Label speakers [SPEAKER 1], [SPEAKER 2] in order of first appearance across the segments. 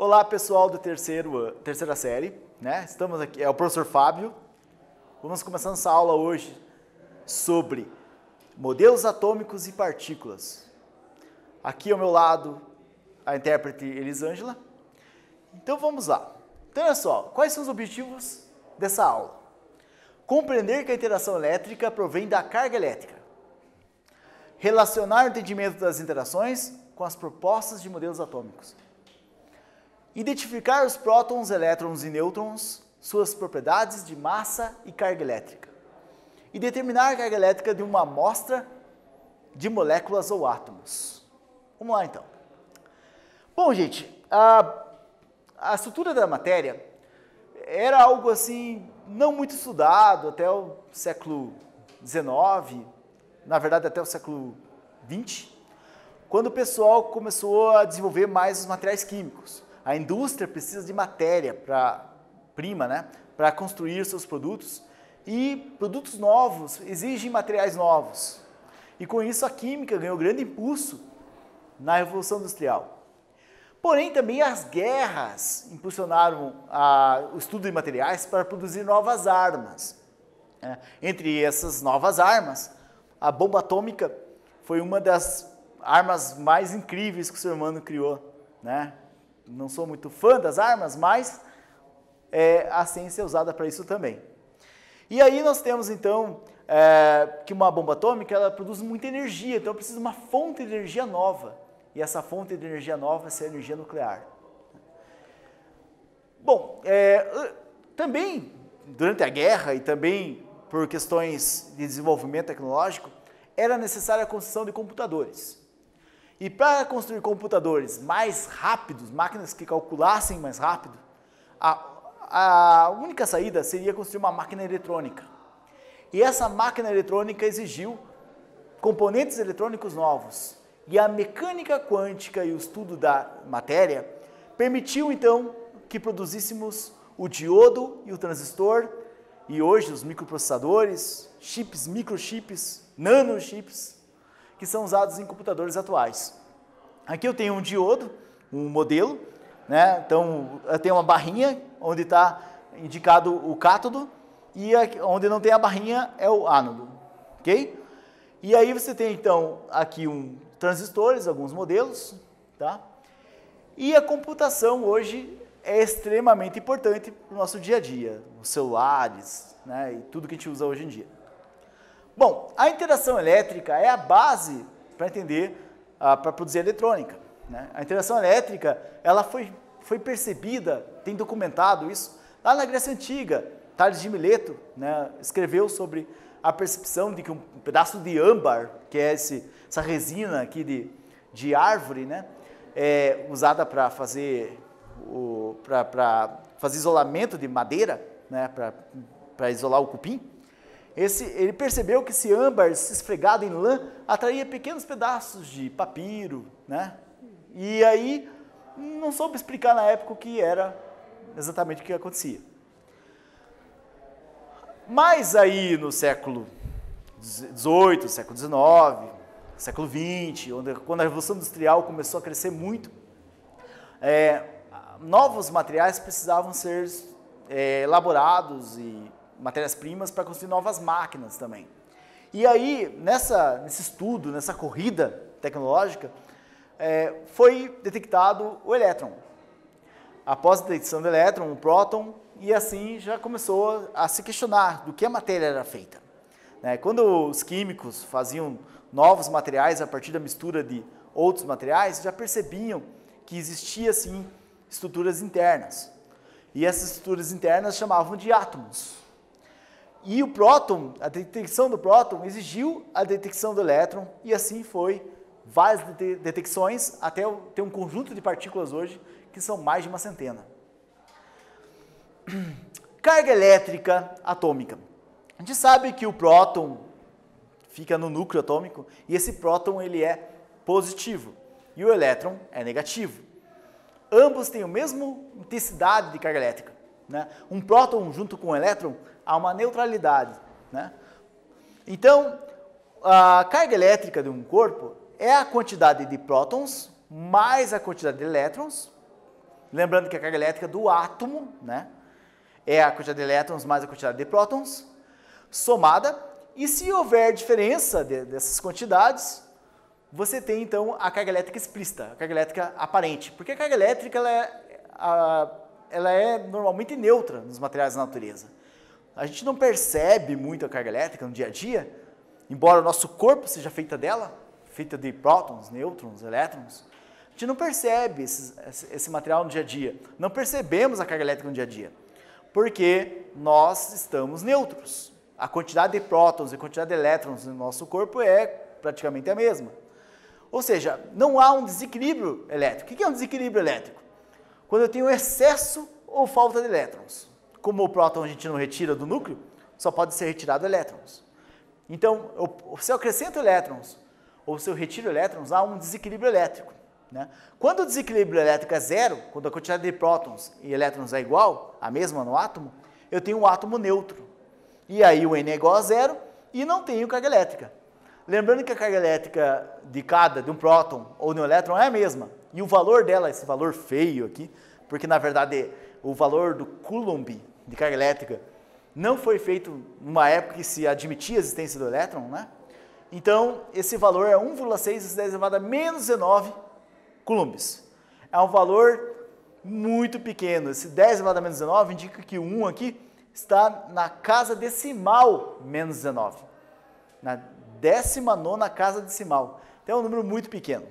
[SPEAKER 1] Olá, pessoal do terceira série, né? Estamos aqui, é o professor Fábio. Vamos começar nossa aula hoje sobre modelos atômicos e partículas. Aqui ao meu lado, a intérprete Elisângela. Então vamos lá. Então, olha só, quais são os objetivos dessa aula? Compreender que a interação elétrica provém da carga elétrica. Relacionar o entendimento das interações com as propostas de modelos atômicos. Identificar os prótons, elétrons e nêutrons, suas propriedades de massa e carga elétrica. E determinar a carga elétrica de uma amostra de moléculas ou átomos. Vamos lá, então. Bom, gente, a estrutura da matéria era algo assim, não muito estudado até o século XIX, na verdade até o século XX, quando o pessoal começou a desenvolver mais os materiais químicos. A indústria precisa de matéria-prima, né, para construir seus produtos, e produtos novos exigem materiais novos. E com isso a química ganhou grande impulso na Revolução Industrial. Porém, também as guerras impulsionaram o estudo de materiais para produzir novas armas. Entre essas novas armas, a bomba atômica foi uma das armas mais incríveis que o ser humano criou, né? Não sou muito fã das armas, mas a ciência é usada para isso também. E aí nós temos então que uma bomba atômica ela produz muita energia, então precisa de uma fonte de energia nova. E essa fonte de energia nova é a energia nuclear. Bom, também durante a guerra e também por questões de desenvolvimento tecnológico, era necessária a construção de computadores. E para construir computadores mais rápidos, máquinas que calculassem mais rápido, a única saída seria construir uma máquina eletrônica. E essa máquina eletrônica exigiu componentes eletrônicos novos. E a mecânica quântica e o estudo da matéria permitiu então que produzíssemos o diodo e o transistor, e hoje os microprocessadores, chips, microchips, nanochips, que são usados em computadores atuais. Aqui eu tenho um diodo, um modelo, né? Então eu tenho uma barrinha onde está indicado o cátodo e onde não tem a barrinha é o ánodo, ok? E aí você tem então aqui transistores, alguns modelos, tá? E a computação hoje é extremamente importante para o nosso dia a dia, os celulares, né? E tudo que a gente usa hoje em dia. Bom, a interação elétrica é a base para entender, para produzir eletrônica, né? A interação elétrica, ela foi percebida, tem documentado isso, lá na Grécia Antiga. Tales de Mileto, né, escreveu sobre a percepção de que um pedaço de âmbar, que é essa resina aqui de árvore, né, usada para fazer isolamento de madeira, né, para isolar o cupim, ele percebeu que esse âmbar, se esfregado em lã, atraía pequenos pedaços de papiro, né? E aí não soube explicar na época o que era exatamente o que acontecia. Mas aí no século XVIII, século XIX, século XX, quando a Revolução Industrial começou a crescer muito, novos materiais precisavam ser elaborados e matérias-primas para construir novas máquinas também. E aí, nesse estudo, nessa corrida tecnológica, foi detectado o elétron. Após a detecção do elétron, o próton, e assim já começou a se questionar do que a matéria era feita. Quando os químicos faziam novos materiais a partir da mistura de outros materiais, já percebiam que existia, sim, estruturas internas. E essas estruturas internas chamavam de átomos. E o próton, a detecção do próton exigiu a detecção do elétron, e assim foi várias detecções, até ter um conjunto de partículas hoje, que são mais de uma centena. Carga elétrica atômica. A gente sabe que o próton fica no núcleo atômico, e esse próton ele é positivo, e o elétron é negativo. Ambos têm a mesma intensidade de carga elétrica, né? Um próton junto com um elétron há uma neutralidade, né? Então, a carga elétrica de um corpo é a quantidade de prótons mais a quantidade de elétrons lembrando que a carga elétrica do átomo, né, é a quantidade de elétrons mais a quantidade de prótons, somada, e se houver diferença dessas quantidades, você tem então a carga elétrica explícita, a carga elétrica aparente, porque a carga elétrica ela é normalmente neutra nos materiais da natureza. A gente não percebe muito a carga elétrica no dia a dia, embora o nosso corpo seja feita dela, feita de prótons, nêutrons, elétrons, a gente não percebe esse material no dia a dia, não percebemos a carga elétrica no dia a dia, porque nós estamos neutros. A quantidade de prótons e a quantidade de elétrons no nosso corpo é praticamente a mesma. Ou seja, não há um desequilíbrio elétrico. O que é um desequilíbrio elétrico? Quando eu tenho excesso ou falta de elétrons. Como o próton a gente não retira do núcleo, só pode ser retirado elétrons. Então, se eu acrescento elétrons ou se eu retiro elétrons, há um desequilíbrio elétrico, né? Quando o desequilíbrio elétrico é zero, quando a quantidade de prótons e elétrons é igual, a mesma no átomo, eu tenho um átomo neutro. E aí o N é igual a zero e não tenho carga elétrica. Lembrando que a carga elétrica de um próton ou de um elétron é a mesma. E o valor dela, esse valor feio aqui, porque na verdade o valor do Coulomb de carga elétrica não foi feito numa época que se admitia a existência do elétron, né? Então, esse valor é 1,6 × 10 elevado a menos 19 coulombs. É um valor muito pequeno. Esse 10 elevado a menos 19 indica que o 1 aqui está na casa decimal menos 19. Na 19ª casa decimal. Então é um número muito pequeno.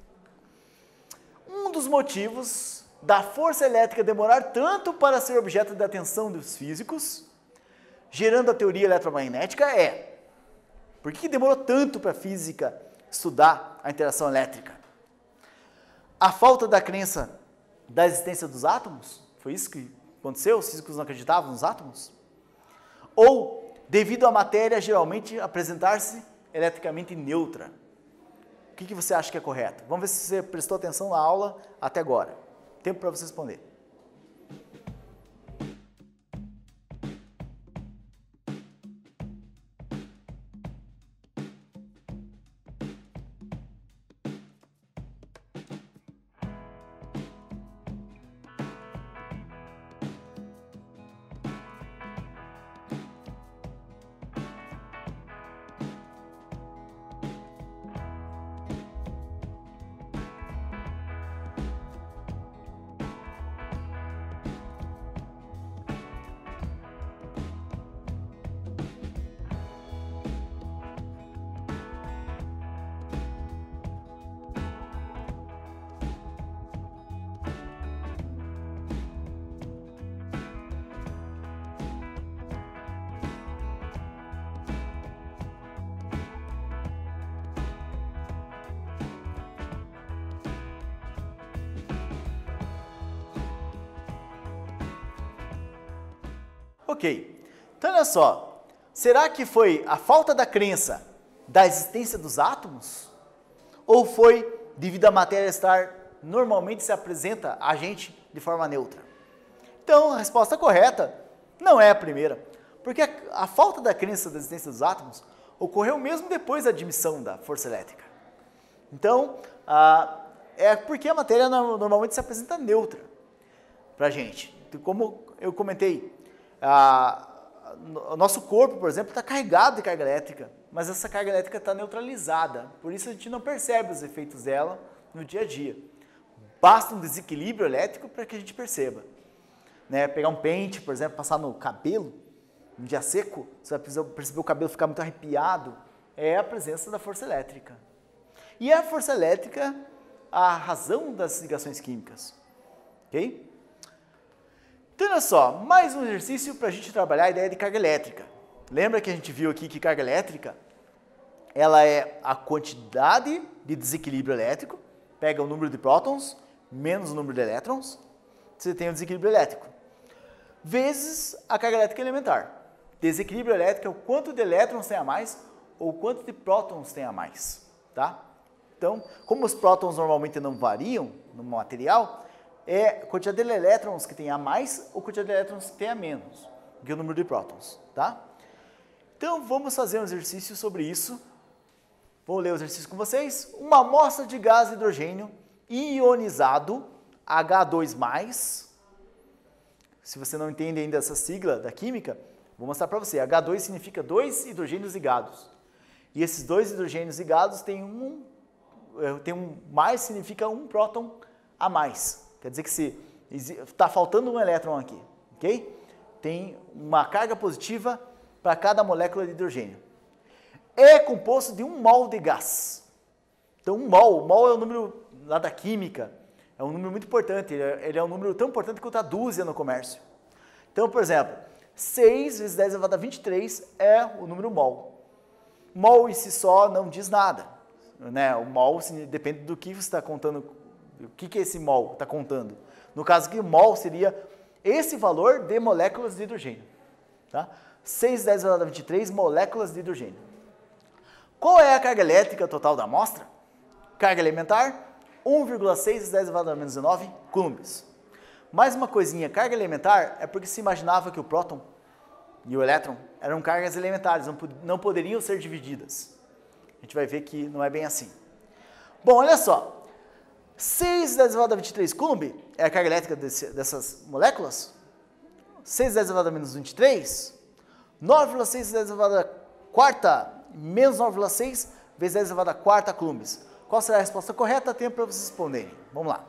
[SPEAKER 1] Um dos motivos da força elétrica demorar tanto para ser objeto da atenção dos físicos, gerando a teoria eletromagnética, é: por que demorou tanto para a física estudar a interação elétrica? A falta da crença da existência dos átomos? Foi isso que aconteceu? Os físicos não acreditavam nos átomos? Ou devido à matéria geralmente apresentar-se eletricamente neutra? O que você acha que é correto? Vamos ver se você prestou atenção na aula até agora. Tempo para você responder. Ok, então olha só, será que foi a falta da crença da existência dos átomos? Ou foi devido à matéria estar normalmente se apresenta a gente de forma neutra? Então a resposta correta não é a primeira, porque a falta da crença da existência dos átomos ocorreu mesmo depois da admissão da força elétrica. Então, é porque a matéria normalmente se apresenta neutra para a gente. Como eu comentei, o nosso corpo, por exemplo, está carregado de carga elétrica, mas essa carga elétrica está neutralizada, por isso a gente não percebe os efeitos dela no dia a dia. Basta um desequilíbrio elétrico para que a gente perceba. Né? Pegar um pente, por exemplo, passar no cabelo, um dia seco, você vai perceber o cabelo ficar muito arrepiado, é a presença da força elétrica. E é a força elétrica a razão das ligações químicas. Ok? Então, olha só, mais um exercício para a gente trabalhar a ideia de carga elétrica. Lembra que a gente viu aqui que carga elétrica, ela é a quantidade de desequilíbrio elétrico, pega o número de prótons menos o número de elétrons, você tem o desequilíbrio elétrico, vezes a carga elétrica elementar. Desequilíbrio elétrico é o quanto de elétrons tem a mais ou o quanto de prótons tem a mais. Tá? Então, como os prótons normalmente não variam no material, é a quantidade de elétrons que tem a mais ou a quantidade de elétrons que tem a menos, que é o número de prótons, tá? Então, vamos fazer um exercício sobre isso. Vou ler o exercício com vocês. Uma amostra de gás hidrogênio ionizado H2+. Se você não entende ainda essa sigla da química, vou mostrar para você. H2 significa 2 hidrogênios ligados. E esses 2 hidrogênios ligados tem um mais, significa um próton a mais. Quer dizer que se está faltando um elétron aqui, ok? Tem uma carga positiva para cada molécula de hidrogênio. É composto de 1 mol de gás. Então, o mol é um número lá da química, é um número muito importante, ele é um número tão importante quanto a dúzia no comércio. Então, por exemplo, 6 vezes 10 elevado a 23 é o número mol. Mol em si só não diz nada, né? O mol depende do que você está contando, o que esse mol está contando. No caso aqui, o mol seria esse valor de moléculas de hidrogênio. Tá? 6 vezes 10 elevado a 23 moléculas de hidrogênio. Qual é a carga elétrica total da amostra? Carga elementar, 1,6 vezes 10 elevado a menos 19 coulombs. Mais uma coisinha, carga elementar é porque se imaginava que o próton e o elétron eram cargas elementares, não poderiam ser divididas. A gente vai ver que não é bem assim. Bom, olha só. 6 vezes 10 elevado a 23 coulomb é a carga elétrica dessas moléculas. 6 vezes 10 elevado a menos 23. 9,6 vezes 10 elevado a quarta menos 9,6 vezes 10 elevado a quarta coulombs. Qual será a resposta correta? Tempo para vocês responderem. Vamos lá.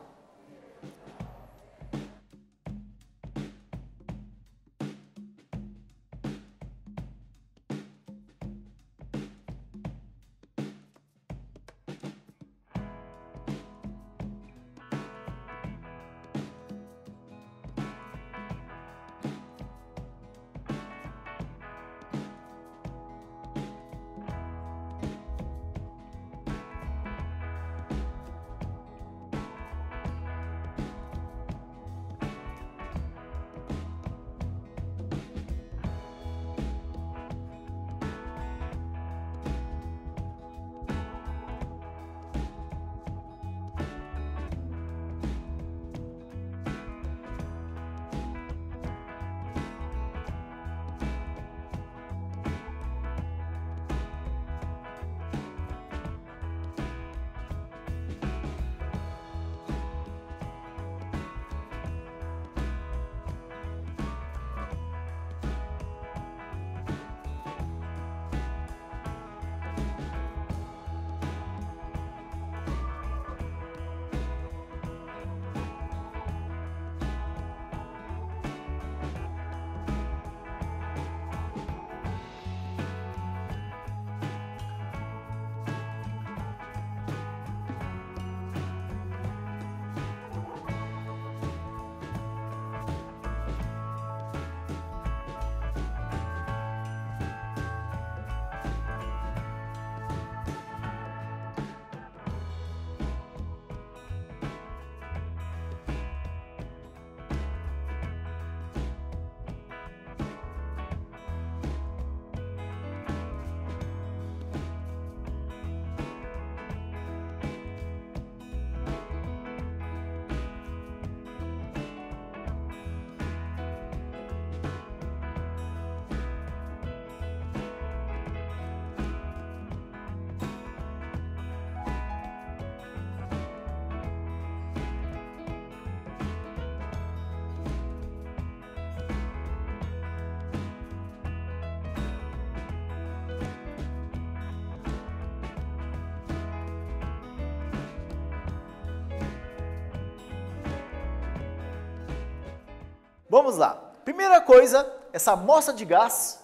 [SPEAKER 1] Vamos lá. Primeira coisa, essa amostra de gás,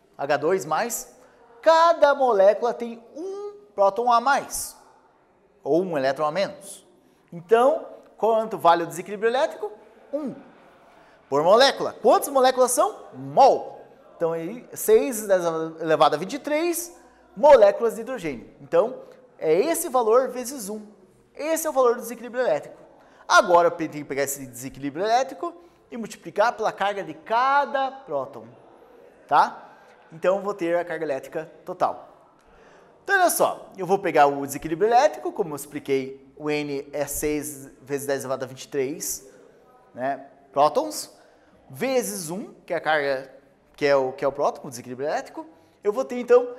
[SPEAKER 1] H2+, cada molécula tem um próton a mais, ou um elétron a menos. Então, quanto vale o desequilíbrio elétrico? 1 por molécula. Quantas moléculas são? Mol. Então, 6 elevado a 23 moléculas de hidrogênio. Então, é esse valor vezes 1. Esse é o valor do desequilíbrio elétrico. Agora, eu tenho que pegar esse desequilíbrio elétrico e multiplicar pela carga de cada próton, tá? Então, eu vou ter a carga elétrica total. Então, olha só, eu vou pegar o desequilíbrio elétrico, como eu expliquei, o N é 6 vezes 10 elevado a 23, né, prótons, vezes 1, que é a carga, que é o próton, o desequilíbrio elétrico. Eu vou ter, então,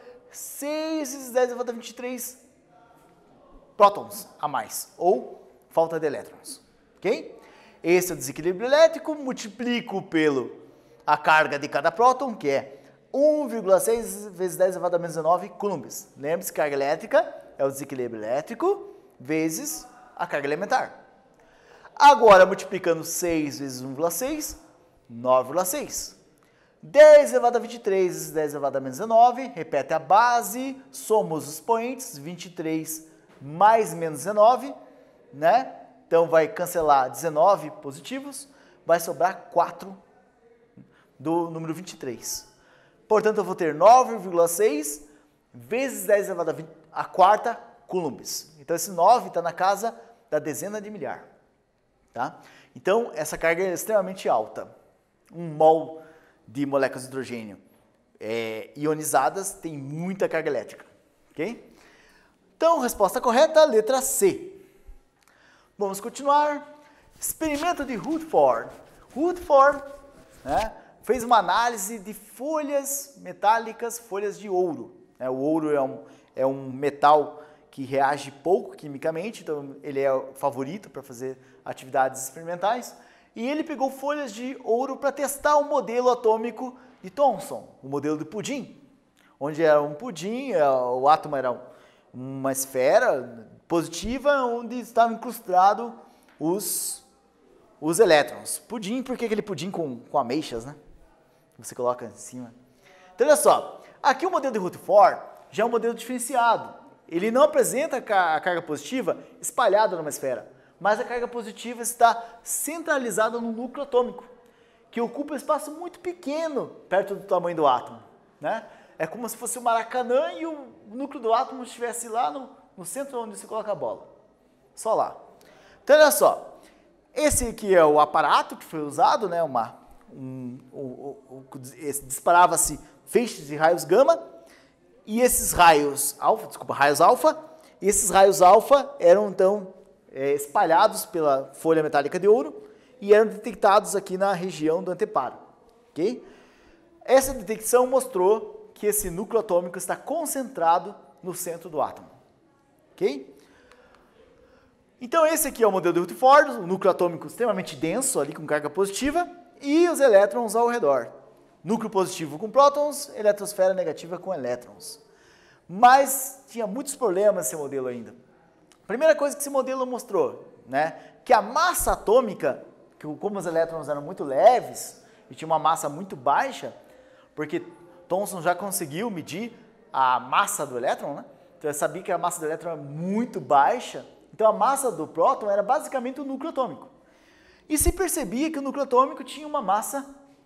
[SPEAKER 1] 6 vezes 10 elevado a 23 prótons a mais, ou falta de elétrons, ok? Esse é o desequilíbrio elétrico, multiplico a carga de cada próton, que é 1,6 vezes 10 elevado a menos 19 coulombs. Lembre-se que carga elétrica é o desequilíbrio elétrico vezes a carga elementar. Agora, multiplicando 6 vezes 1,6, 9,6. 10 elevado a 23 vezes 10 elevado a menos 19, repete a base, soma os expoentes, 23 mais menos 19, né? Então vai cancelar 19 positivos, vai sobrar 4 do número 23. Portanto, eu vou ter 9,6 vezes 10 elevado a quarta coulombs. Então, esse 9 está na casa da dezena de milhar. Tá? Então, essa carga é extremamente alta. 1 mol de moléculas de hidrogênio ionizadas tem muita carga elétrica. Okay? Então, resposta correta, letra C. Vamos continuar. Experimento de Rutherford. Rutherford, né, fez uma análise de folhas metálicas, folhas de ouro. O ouro é um metal que reage pouco quimicamente, então ele é o favorito para fazer atividades experimentais. E ele pegou folhas de ouro para testar o modelo atômico de Thomson, o modelo de pudim, onde era um pudim, o átomo era uma esfera positiva, onde estavam incrustados os elétrons. Pudim, porque aquele pudim com ameixas, né? Você coloca em cima. Então, olha só, aqui o modelo de Rutherford já é um modelo diferenciado. Ele não apresenta a carga positiva espalhada numa esfera, mas a carga positiva está centralizada no núcleo atômico, que ocupa um espaço muito pequeno perto do tamanho do átomo, né? É como se fosse um Maracanã e o núcleo do átomo estivesse lá no centro onde se coloca a bola. Só lá. Então, olha só. Esse aqui é o aparato que foi usado, né? Disparava-se feixes de raios gama, e esses raios alfa, e esses raios alfa eram então espalhados pela folha metálica de ouro e eram detectados aqui na região do anteparo. Okay? Essa detecção mostrou que esse núcleo atômico está concentrado no centro do átomo. Okay? Então esse aqui é o modelo de Rutherford, o núcleo atômico extremamente denso, ali com carga positiva, e os elétrons ao redor. Núcleo positivo com prótons, eletrosfera negativa com elétrons. Mas tinha muitos problemas esse modelo ainda. Primeira coisa que esse modelo mostrou, né, que a massa atômica, que como os elétrons eram muito leves e tinha uma massa muito baixa, porque Thomson já conseguiu medir a massa do elétron, né? Então ele sabia que a massa do elétron era muito baixa, então a massa do próton era basicamente o núcleo atômico. E se percebia que o núcleo atômico tinha uma massa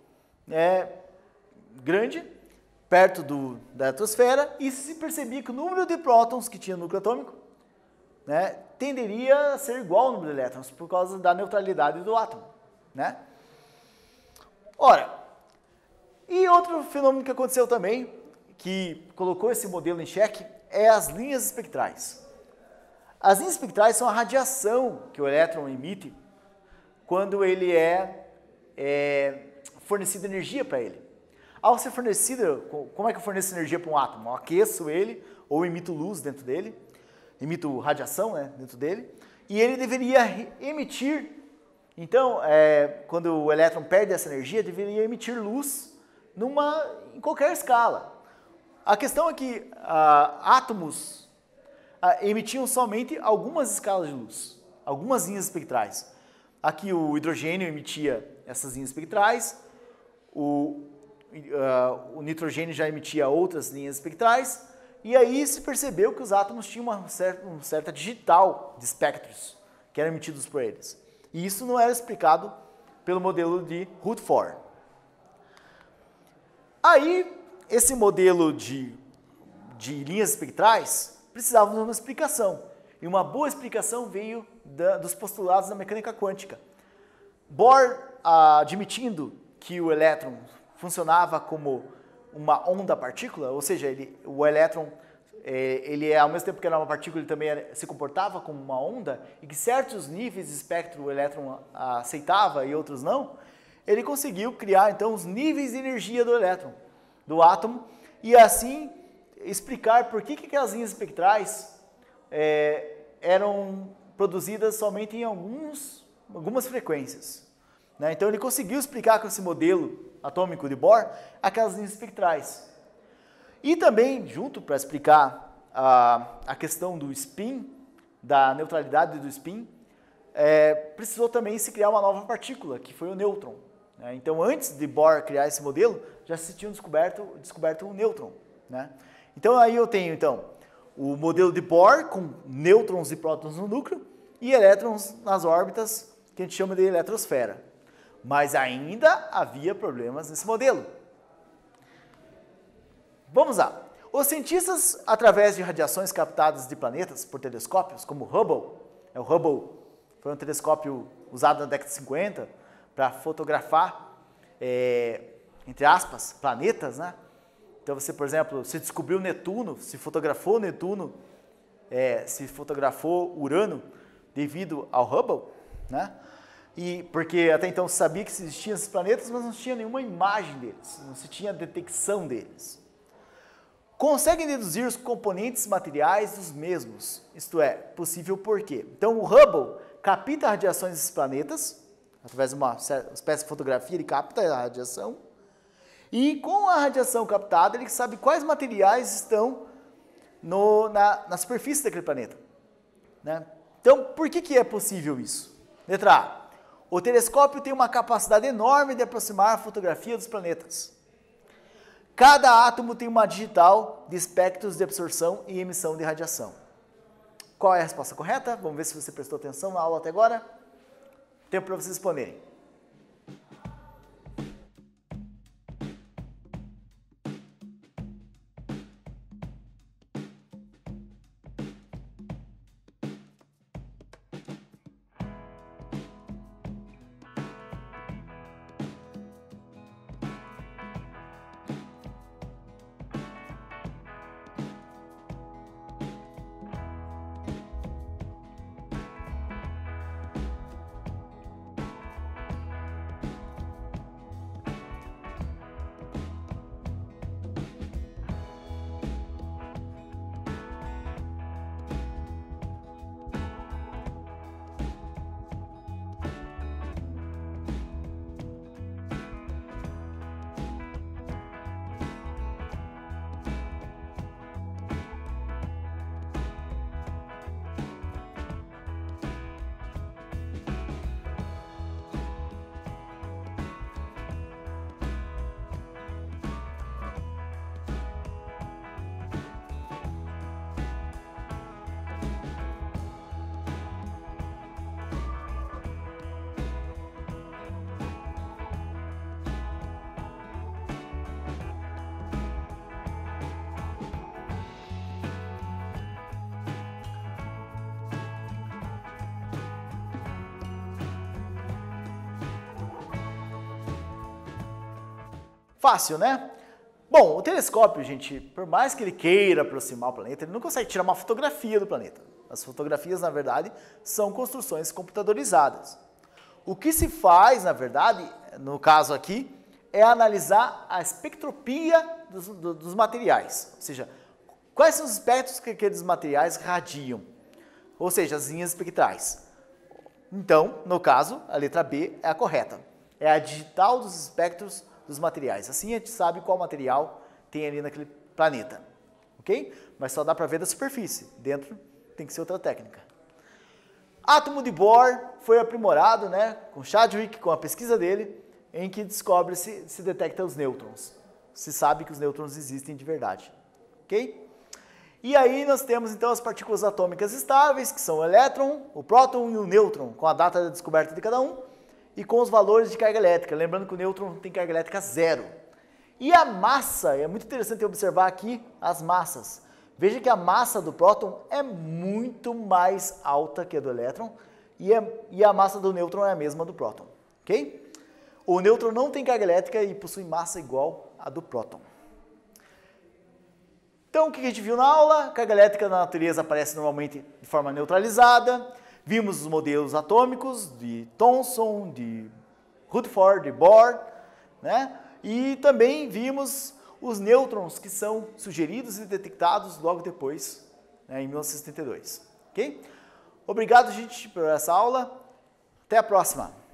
[SPEAKER 1] grande, perto da eletrosfera, e se percebia que o número de prótons que tinha no núcleo atômico, né, tenderia a ser igual ao número de elétrons, por causa da neutralidade do átomo. Né? Ora, e outro fenômeno que aconteceu também, que colocou esse modelo em xeque, é as linhas espectrais. As linhas espectrais são a radiação que o elétron emite quando ele fornecida energia para ele. Ao ser fornecida, como é que eu forneço energia para um átomo? Eu aqueço ele, ou emito luz dentro dele, emito radiação, né, dentro dele, e ele deveria emitir, então, quando o elétron perde essa energia, deveria emitir luz em qualquer escala. A questão é que átomos emitiam somente algumas escalas de luz, algumas linhas espectrais. Aqui o hidrogênio emitia essas linhas espectrais, o nitrogênio já emitia outras linhas espectrais, e aí se percebeu que os átomos tinham uma certa digital de espectros que eram emitidos por eles. E isso não era explicado pelo modelo de Rutherford. Aí, esse modelo de linhas espectrais precisava de uma explicação. E uma boa explicação veio dos postulados da mecânica quântica. Bohr, admitindo que o elétron funcionava como uma onda-partícula, ou seja, o elétron, ao mesmo tempo que era uma partícula, ele também se comportava como uma onda, e que certos níveis de espectro o elétron aceitava e outros não, ele conseguiu criar, então, os níveis de energia do elétron, do átomo, e assim explicar por que aquelas linhas espectrais eram produzidas somente em alguns algumas frequências. Né? Então ele conseguiu explicar com esse modelo atômico de Bohr aquelas linhas espectrais. E também, junto para explicar a questão do spin, da neutralidade do spin, precisou também se criar uma nova partícula, que foi o nêutron. Né? Então, antes de Bohr criar esse modelo, já se tinha descoberto o nêutron. Né? Então, aí eu tenho o modelo de Bohr com nêutrons e prótons no núcleo e elétrons nas órbitas, que a gente chama de eletrosfera. Mas ainda havia problemas nesse modelo. Vamos lá. Os cientistas, através de radiações captadas de planetas por telescópios, como o Hubble, o Hubble foi um telescópio usado na década de 50 para fotografar, entre aspas, planetas, né? Então você, por exemplo, se descobriu Netuno, se fotografou Netuno, se fotografou Urano devido ao Hubble, né? E porque até então se sabia que existiam esses planetas, mas não se tinha nenhuma imagem deles, não se tinha detecção deles. Conseguem deduzir os componentes materiais dos mesmos, isto é, possível por quê? Então o Hubble capta radiações desses planetas, através de uma espécie de fotografia, ele capta a radiação, e com a radiação captada ele sabe quais materiais estão na superfície daquele planeta. Né? Então, por que é possível isso? Letra A. O telescópio tem uma capacidade enorme de aproximar a fotografia dos planetas. Cada átomo tem uma digital de espectros de absorção e emissão de radiação. Qual é a resposta correta? Vamos ver se você prestou atenção na aula até agora. Tempo para vocês responderem. Fácil, né? Bom, o telescópio, gente, por mais que ele queira aproximar o planeta, ele não consegue tirar uma fotografia do planeta. As fotografias, na verdade, são construções computadorizadas. O que se faz, na verdade, no caso aqui, é analisar a espectropia dos materiais. Ou seja, quais são os espectros que aqueles materiais radiam. Ou seja, as linhas espectrais. Então, no caso, a letra B é a correta. É a digital dos espectros dos materiais. Assim a gente sabe qual material tem ali naquele planeta. Ok? Mas só dá para ver da superfície. Dentro tem que ser outra técnica. Átomo de Bohr foi aprimorado, né, com Chadwick, com a pesquisa dele, em que se detecta os nêutrons. Se sabe que os nêutrons existem de verdade. Ok? E aí nós temos então as partículas atômicas estáveis, que são o elétron, o próton e o nêutron, com a data da descoberta de cada um, e com os valores de carga elétrica. Lembrando que o nêutron tem carga elétrica zero. E a massa, é muito interessante observar aqui as massas. Veja que a massa do próton é muito mais alta que a do elétron e a massa do nêutron é a mesma do próton. Ok? O nêutron não tem carga elétrica e possui massa igual à do próton. Então, o que a gente viu na aula? A carga elétrica na natureza aparece normalmente de forma neutralizada. Vimos os modelos atômicos de Thomson, de Rutherford, de Bohr, né? E também vimos os nêutrons que são sugeridos e detectados logo depois, né, em 1972. Ok? Obrigado, gente, por essa aula. Até a próxima!